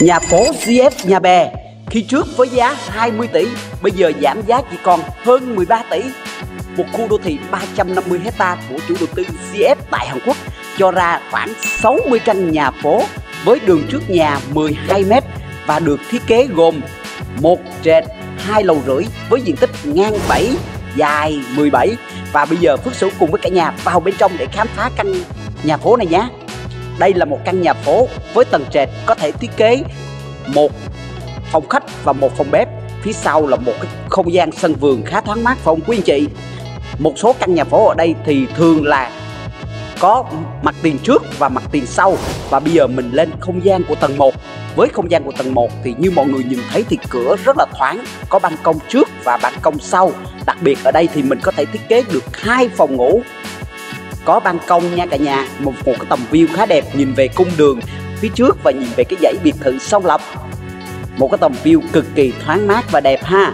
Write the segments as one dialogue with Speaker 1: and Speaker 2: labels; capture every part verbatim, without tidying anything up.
Speaker 1: Nhà phố giê ép Nhà Bè khi trước với giá hai mươi tỷ, bây giờ giảm giá chỉ còn hơn mười ba tỷ. Một khu đô thị ba trăm năm mươi héc ta của chủ đầu tư giê ép tại Hàn Quốc cho ra khoảng sáu mươi căn nhà phố với đường trước nhà mười hai mét và được thiết kế gồm một trệt, hai lầu rưỡi với diện tích ngang bảy, dài mười bảy. Và bây giờ Phước Sửu cùng với cả nhà vào bên trong để khám phá căn nhà phố này nhé. Đây là một căn nhà phố với tầng trệt có thể thiết kế một phòng khách và một phòng bếp. Phía sau là một cái không gian sân vườn khá thoáng mát phải không quý anh chị? Một số căn nhà phố ở đây thì thường là có mặt tiền trước và mặt tiền sau. Và bây giờ mình lên không gian của tầng một. Với không gian của tầng một thì như mọi người nhìn thấy thì cửa rất là thoáng, có ban công trước và ban công sau. Đặc biệt ở đây thì mình có thể thiết kế được hai phòng ngủ, có ban công nha cả nhà, một, một cái tầm view khá đẹp nhìn về cung đường phía trước và nhìn về cái dãy biệt thự Song Lập. Một cái tầm view cực kỳ thoáng mát và đẹp ha.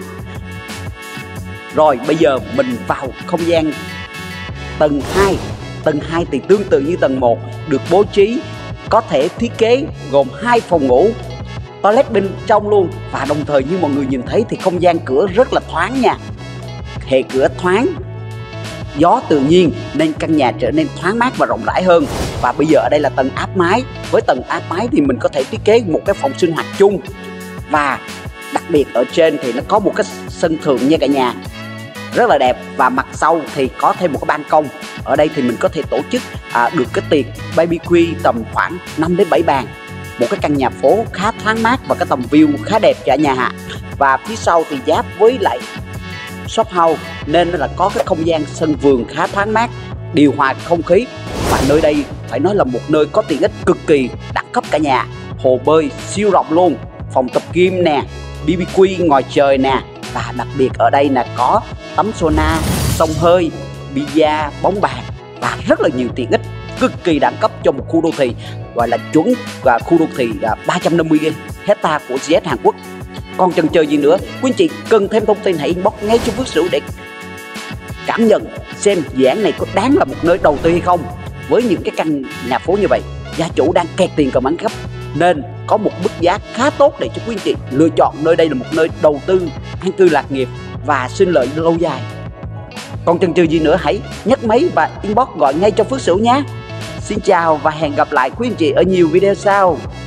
Speaker 1: Rồi bây giờ mình vào không gian tầng hai. Tầng hai thì tương tự như tầng một, được bố trí có thể thiết kế gồm hai phòng ngủ, toilet bên trong luôn. Và đồng thời như mọi người nhìn thấy thì không gian cửa rất là thoáng nha. Hệ cửa thoáng, gió tự nhiên nên căn nhà trở nên thoáng mát và rộng rãi hơn. Và bây giờ ở đây là tầng áp mái. Với tầng áp mái thì mình có thể thiết kế một cái phòng sinh hoạt chung. Và đặc biệt ở trên thì nó có một cái sân thượng nha cả nhà, rất là đẹp. Và mặt sau thì có thêm một cái ban công. Ở đây thì mình có thể tổ chức à, được cái tiệc barbecue tầm khoảng năm đến bảy bàn. Một cái căn nhà phố khá thoáng mát và cái tầm view khá đẹp cả nhà hạ. Và phía sau thì giáp với lại shop house nên là có cái không gian sân vườn khá thoáng mát, điều hòa không khí. Và nơi đây phải nói là một nơi có tiện ích cực kỳ đẳng cấp cả nhà. Hồ bơi siêu rộng luôn, phòng tập gym nè, bê bê quy ngoài trời nè. Và đặc biệt ở đây là có tắm sauna, xông hơi, bida, bóng bàn và rất là nhiều tiện ích cực kỳ đẳng cấp cho một khu đô thị gọi là chuẩn và khu đô thị ba trăm năm mươi héc ta của giê ét Hàn Quốc. Còn chần chờ gì nữa, quý anh chị cần thêm thông tin hãy inbox ngay cho Phước Sửu để cảm nhận xem dự án này có đáng là một nơi đầu tư hay không. Với những cái căn nhà phố như vậy, gia chủ đang kẹt tiền cầm bán gấp nên có một mức giá khá tốt để cho quý anh chị lựa chọn nơi đây là một nơi đầu tư an cư lạc nghiệp và sinh lợi lâu dài. Còn chần chừ gì nữa hãy nhấc máy và inbox gọi ngay cho Phước Sửu nhé. Xin chào và hẹn gặp lại quý anh chị ở nhiều video sau.